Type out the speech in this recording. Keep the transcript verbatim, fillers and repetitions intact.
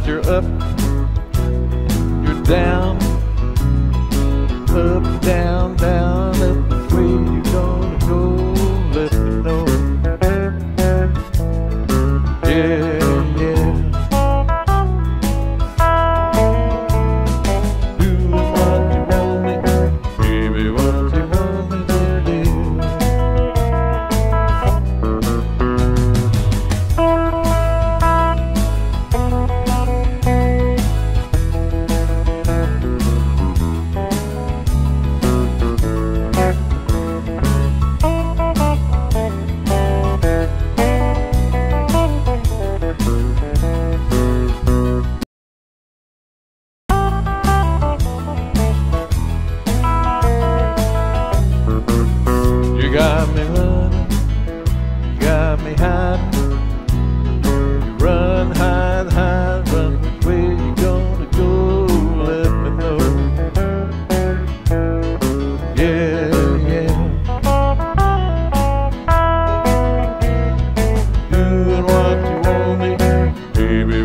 you're up, you're down, up, down, down, up. Which way you gonna go? Let me know. Yeah, yeah. Doing what you want me, baby, what you want me to do. You got me running, you got me hiding. You run, hide, hide, run. Which way you gonna go? Let me know. Yeah, yeah. Doing what you want me, baby.